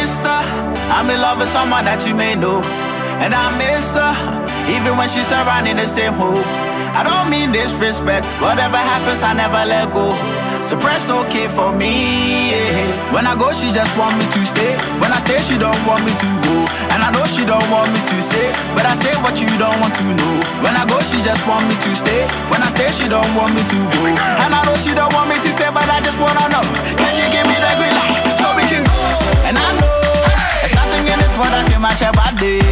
sister. I'm in love with someone that you may know, and I miss her, even when she's surrounding the same hole. I don't mean disrespect, whatever happens, I never let go. Suppress okay for me, yeah. When I go, she just want me to stay. When I stay, she don't want me to go. And I know she don't want me to say, but I say what you don't want to know. When I go, she just want me to stay. When I stay, she don't want me to go. And I know she don't want me to say, but I just wanna know, can you give me the green light so we can go? And I know there's nothing in this world that can match your body.